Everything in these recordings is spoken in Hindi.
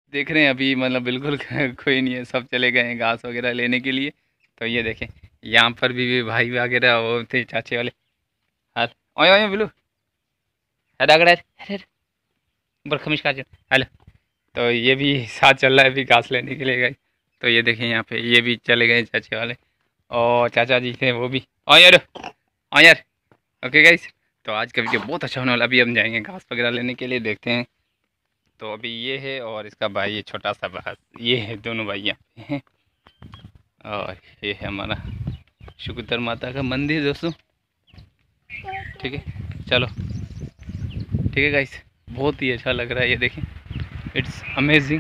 देख रहे हैं अभी मतलब बिल्कुल कोई नहीं है, सब चले गए हैं घास वगैरह लेने के लिए। तो ये देखें यहाँ पर भी भाई वगैरह वो थे चाचे वाले। हाल ओए ओए बिल्लू अरे अगर अरे ऊपर खमिश का हेलो। तो ये भी साथ चल रहा है अभी घास लेने के लिए गए। तो ये देखें यहाँ पे ये भी चले गए चाचे वाले और चाचा जी थे वो भी। ओ यार ओ यार ओके गाइस। तो आज का वीडियो बहुत अच्छा होने वाला। अभी हम जाएंगे घास वगैरह लेने के लिए, देखते हैं। तो अभी ये है और इसका भाई ये छोटा सा बस ये है, दोनों भाई यहाँ पे हैं। और ये है हमारा शुक्र माता का मंदिर दोस्तों। ठीक है चलो ठीक है गाइस, बहुत ही अच्छा लग रहा है ये देखें, इट्स अमेजिंग।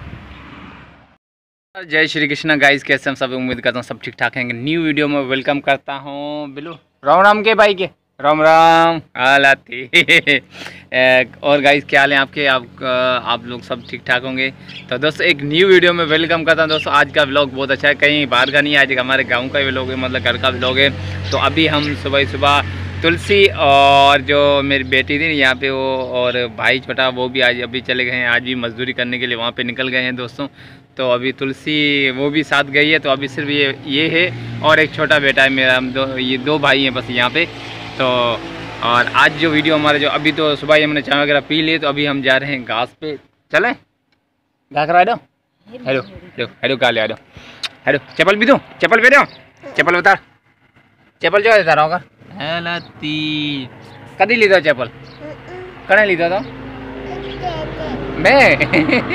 जय श्री कृष्णा गाइस, कैसे हम सब, उम्मीद करता हूँ सब ठीक ठाक हैं। न्यू वीडियो में वेलकम करता हूँ बिल्लू। राम राम के भाई के राम राम हालाती और गाइस क्या हाल है आपके, आप लोग सब ठीक ठाक होंगे। तो दोस्तों एक न्यू वीडियो में वेलकम करता हूँ दोस्तों। आज का व्लॉग बहुत अच्छा है, कहीं बाहर का नहीं है, आज हमारे गांव का व्लॉग है, मतलब घर का व्लॉग है। तो अभी हम सुबह सुबह तुलसी और जो मेरी बेटी थी यहाँ पे वो और भाई छोटा वो भी आज अभी चले गए हैं, आज भी मजदूरी करने के लिए वहाँ पे निकल गए हैं दोस्तों। तो अभी तुलसी वो भी साथ गई है। तो अभी सिर्फ ये है और एक छोटा बेटा है मेरा, हम ये दो भाई हैं बस यहाँ पे। तो और आज जो वीडियो हमारे जो अभी तो सुबह ही हमने चाय वगैरह पी लिए, तो अभी हम जा रहे हैं घास पे। चलें घास करा दो। हेलो हेलो हेलो कहा ले आ दो। हेलो चप्पल भी दो, चप्पल पे दो, चप्पल बता, चप्पल जो देता रहा कदी लीधा चप्पल कड़े लीधा था मैं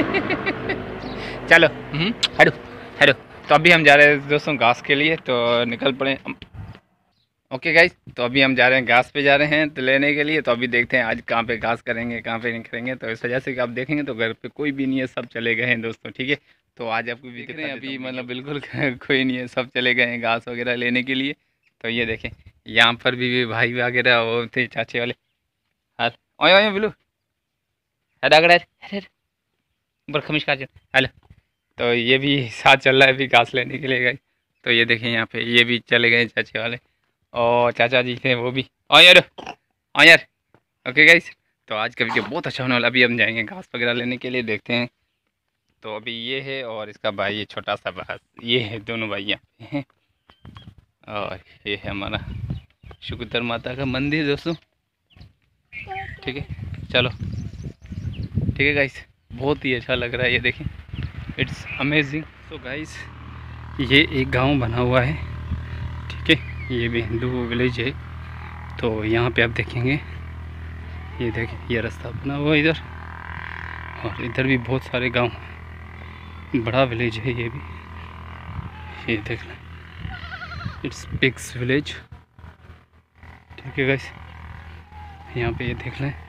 चलो हेलो हेलो। तो अभी हम जा रहे हैं दोस्तों घास के लिए, तो निकल पड़े। ओके गाइस, तो अभी हम जा रहे हैं घास पे जा रहे हैं तो लेने के लिए। तो अभी देखते हैं आज कहाँ पे घास करेंगे कहाँ पे नहीं करेंगे। तो इस वजह से कि आप देखेंगे तो घर पे कोई भी नहीं है, सब चले गए हैं दोस्तों। ठीक है तो आज आपको भी दिख रहे हैं अभी मतलब बिल्कुल कोई नहीं है, सब चले गए हैं घास वगैरह लेने के लिए। तो ये देखें यहाँ पर भी भाई वगैरह वो थे चाचे वाले। हाल ओए ओए बिल्लू अरे अगर अरे ऊपर खमिश का हेलो। तो ये भी साथ चल रहा है अभी घास लेने के लिए गए। तो ये देखें यहाँ पे ये भी चले गए चाचे वाले और चाचा जी थे वो भी। ओ यार ओके गाइस। तो आज का वीडियो बहुत अच्छा होने वाला। अभी हम जाएंगे घास वगैरह लेने के लिए, देखते हैं। तो अभी ये है और इसका भाई ये छोटा सा बस ये है, दोनों भाई यहाँ पे हैं। और ये है हमारा शुक्र माता का मंदिर दोस्तों। ठीक है चलो ठीक है गाइस, बहुत ही अच्छा लग रहा है ये देखें, इट्स अमेजिंग। तो गाइस ये एक गांव बना हुआ है, ठीक है, ये भी हिंदू विलेज है। तो यहाँ पे आप देखेंगे ये देखिए ये रास्ता बना हुआ है इधर, और इधर भी बहुत सारे गांव, बड़ा विलेज है ये भी। ये देख लें इट्स बिग्स विलेज। ठीक है गाइस, यहाँ पे ये देख लें।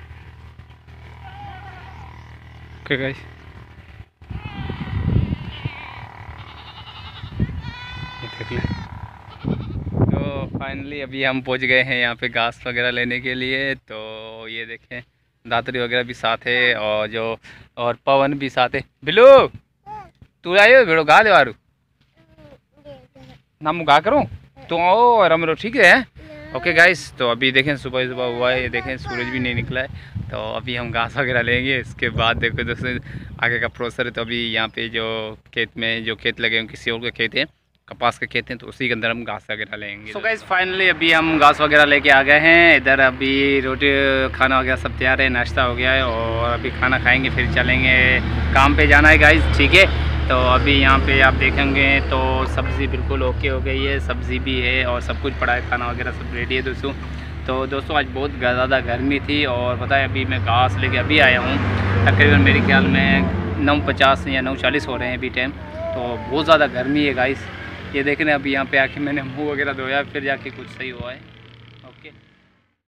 ओके गाइस ये देख लें। तो फाइनली अभी हम पहुंच गए हैं यहाँ पे घास वगैरह लेने के लिए। तो ये देखें दातरी वगैरह भी साथ है और पवन भी साथ है। बिल्लू तू आयो भेड़ो गा दे वारू ना मुँह गा करूँ तो आओ रमरो, ठीक है। ओके गाइस, तो अभी देखें सुबह सुबह हुआ है, ये देखें सूरज भी नहीं निकला है। तो अभी हम घास वगैरह लेंगे, इसके बाद देखो दोस्तों आगे का प्रोसेस है। तो अभी यहाँ पे जो खेत में जो खेत लगे हैं किसी और के खेत हैं, कपास के खेत हैं, तो उसी के अंदर हम घास वगैरह लेंगे। तो गाइस फाइनली अभी हम घास वगैरह लेके आ गए हैं इधर। अभी रोटी खाना वगैरह सब तैयार है, नाश्ता हो गया है, और अभी खाना खाएंगे फिर चलेंगे काम पे जाना है गाइस, ठीक है। तो अभी यहाँ पे आप देखेंगे तो सब्ज़ी बिल्कुल ओके हो गई है, सब्ज़ी भी है और सब कुछ पड़ा है, खाना वगैरह सब रेडी है दोस्तों। तो दोस्तों आज बहुत ज़्यादा गर्मी थी, और पता है अभी मैं घास लेके अभी आया हूँ, तकरीबन मेरे ख्याल में 9:50 या 9:40 हो रहे हैं अभी टाइम। तो बहुत ज़्यादा गर्मी है गाइस। ये देख रहे हैं अभी यहाँ पे आके मैंने मुँह वगैरह धोया, फिर जाके कुछ सही हुआ है।